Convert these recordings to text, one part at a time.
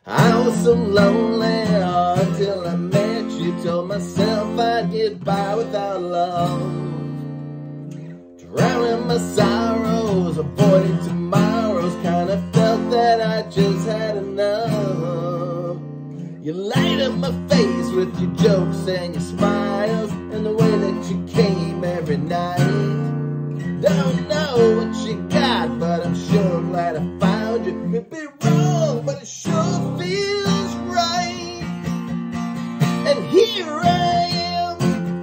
I was so lonely until I met you. Told myself I'd get by without love, drowning my sorrows, avoiding tomorrows. Kinda felt that I just had enough. You light up my face with your jokes and your smiles, and the way that you came every night. Don't know what you got, but I'm sure glad I found you. Could be wrong, but it sure feels right. And here I am,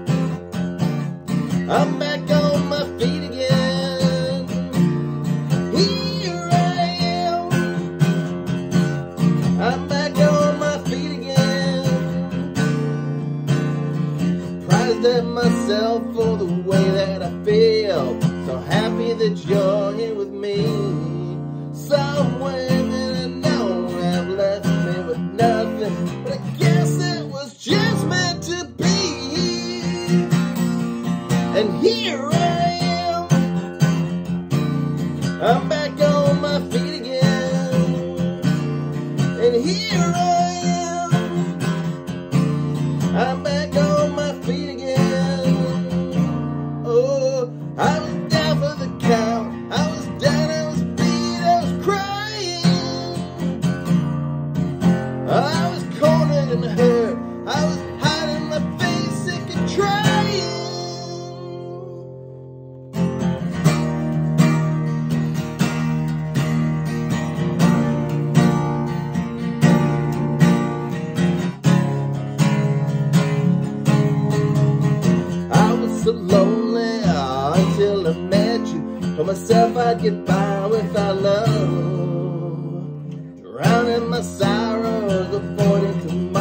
I'm back on my feet again. Here I am, I'm back on my feet again. Surprised at myself for the way that I feel. So happy that you're here with me. Some women I know have left me with nothing, but I guess it was just meant to be. And here I am, I'm back on my feet again. And here I am, I'm back on my feet again. Oh, I was down for the count, I was down, I was beat, I was crying. I was cornered and hurt, I was hiding my face, sick and trying. I was so lonely until I met you. Told myself I'd get by without love, drowning my sorrows, avoiding tomorrow.